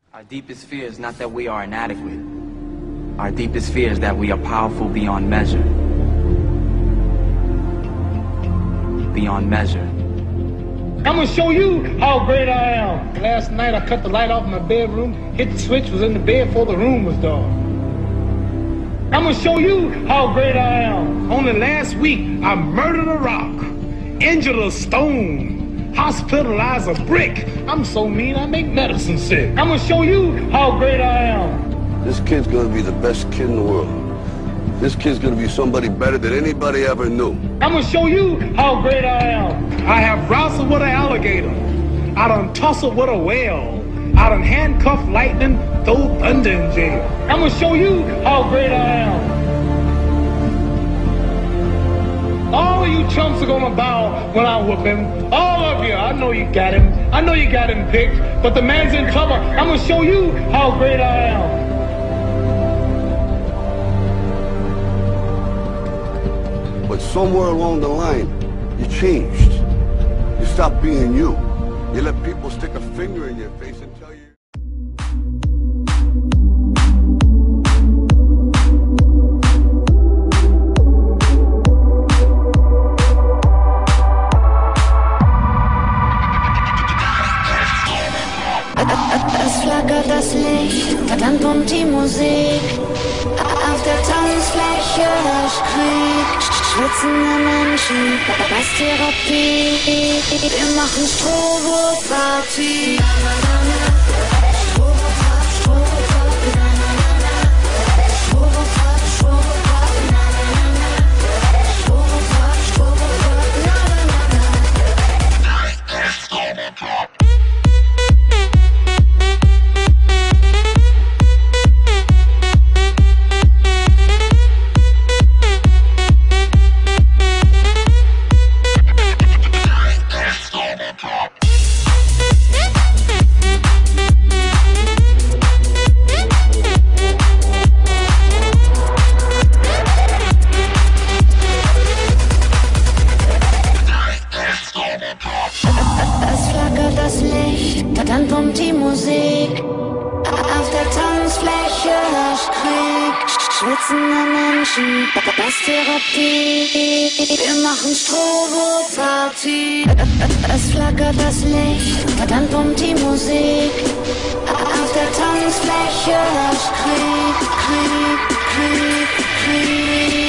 Our deepest fear is not that we are inadequate. Our deepest fear is that we are powerful beyond measure. Beyond measure. I'm gonna show you how great I am. Last night I cut the light off in my bedroom, hit the switch, was in the bed before the room was dark. I'm gonna show you how great I am. Only last week I murdered a rock, injured a stone, hospitalized a brick. I'm so mean I make medicine sick. I'm gonna show you how great I am. This kid's gonna be the best kid in the world. This kid's gonna be somebody better than anybody ever knew. I'm gonna show you how great I am. I have wrestled with an alligator. I done tussled with a whale. I done handcuffed lightning, throw thunder in jail. I'm gonna show you how great I am. All of you chumps are gonna bow when I whoop him. All of you, I know you got him. I know you got him picked, but the man's in trouble. I'm gonna show you how great I am. But somewhere along the line, you changed. You stopped being you. You let people stick a finger in your face and tell you... Es flackert das Licht, dann pumpt die Musik. Auf der Tanzfläche herrscht Krieg. Schwitzende Menschen, Basstherapie. Wir machen Strobo-Party. Es flackert das Licht, dann pumpt die Musik. Auf der Tanzfläche herrscht Krieg. Schwitzende Menschen, Basstherapie. Wir machen Strobo-Party. Es flackert das Licht, dann pumpt die Musik. Auf der Tanzfläche herrscht Krieg, Krieg, Krieg, Krieg.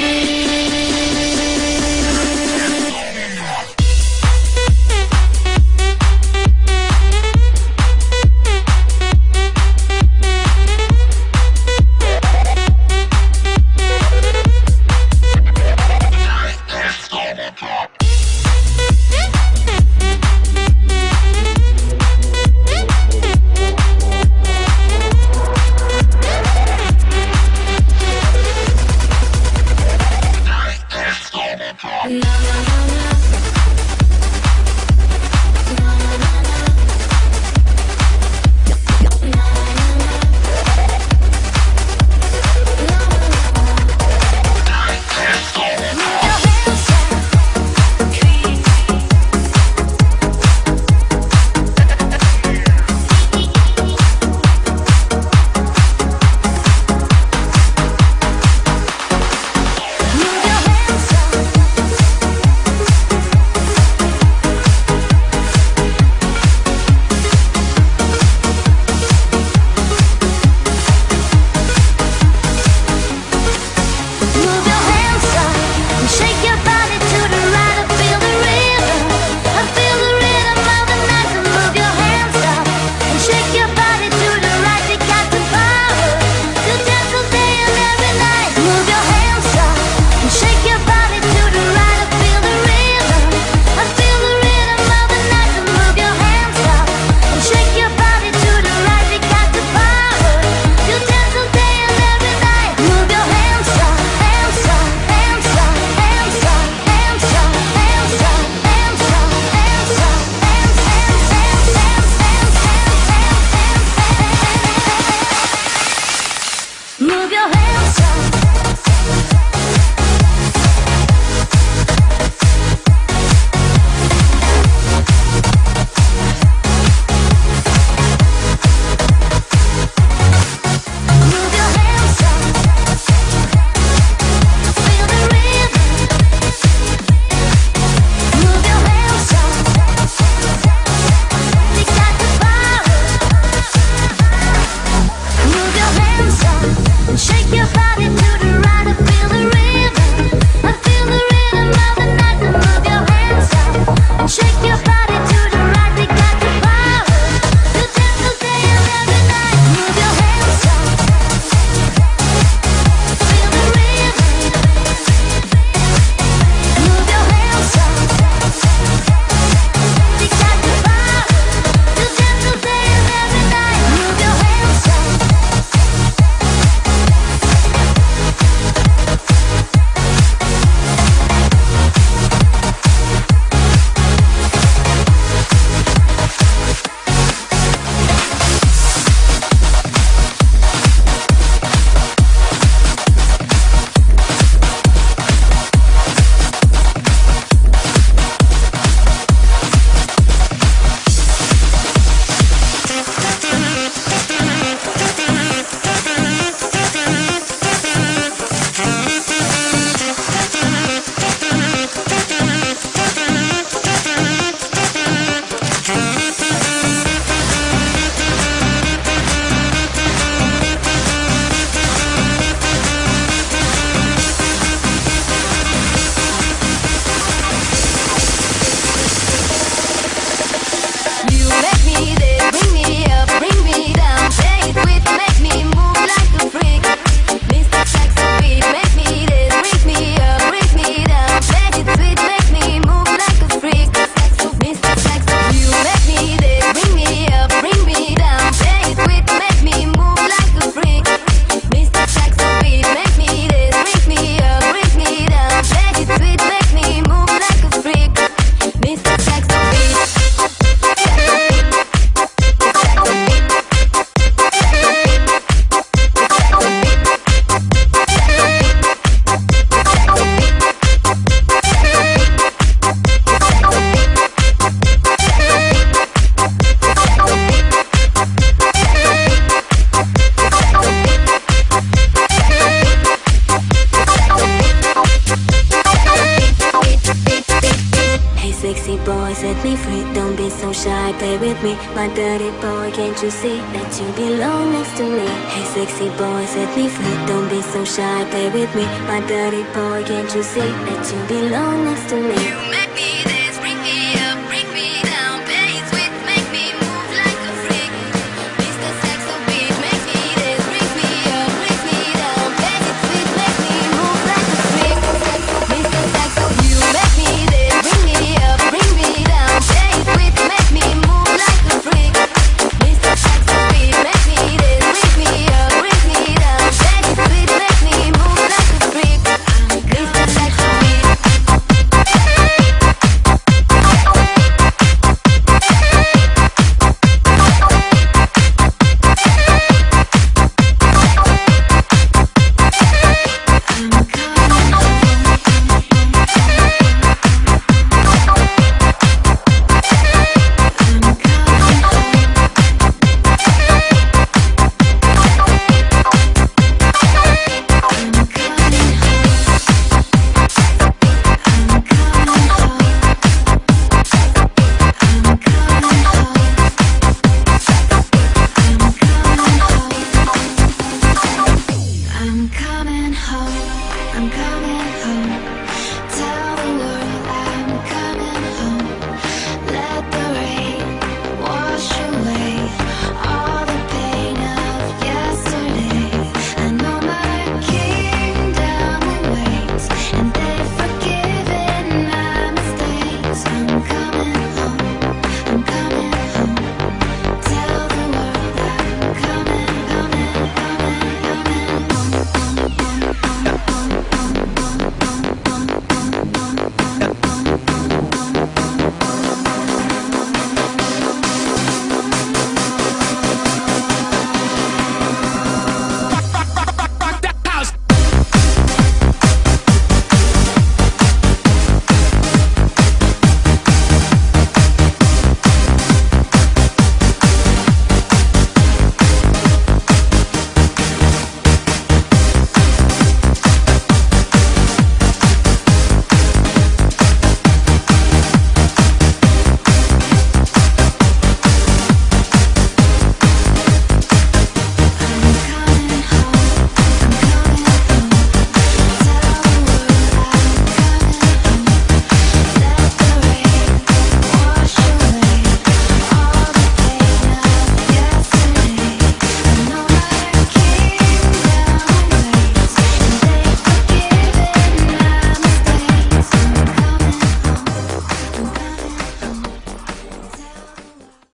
play with me. My dirty boy, can't you see that you belong next to me? Hey sexy boy, set me free, don't be so shy, play with me. My dirty boy, can't you see that you belong next to me?